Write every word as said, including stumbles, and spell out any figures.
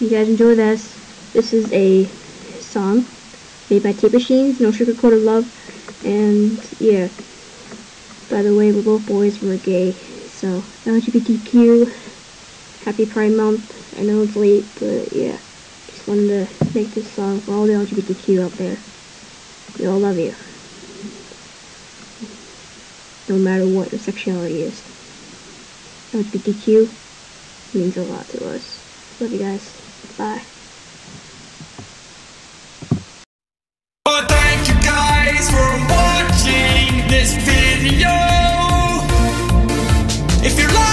you guys enjoy this. This is a song made by Tape Machines, No Sugar Coated Love, and yeah. By the way, we're both boys, we're gay, so L G B T Q, happy Pride Month. I know it's late, but yeah, just wanted to make this song for all the L G B T Q out there. We all love you, no matter what your sexuality is. L G B T Q means a lot to us. Love you guys. Bye. Well, thank you guys for watching this video. If you like